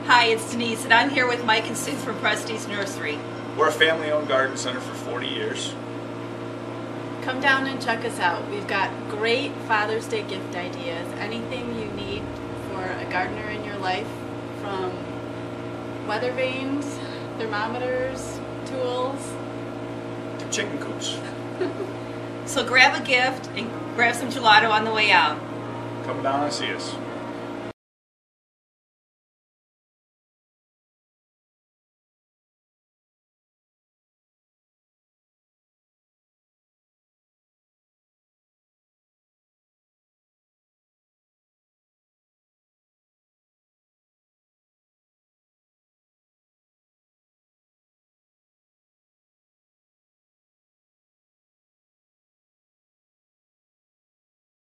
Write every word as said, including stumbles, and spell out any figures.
Hi, it's Denise, and I'm here with Mike and Sue from Prestige Nursery. We're a family-owned garden center for forty years. Come down and check us out. We've got great Father's Day gift ideas. Anything you need for a gardener in your life, from weather vanes, thermometers, tools. To chicken coops. So grab a gift and grab some gelato on the way out. Come down and see us.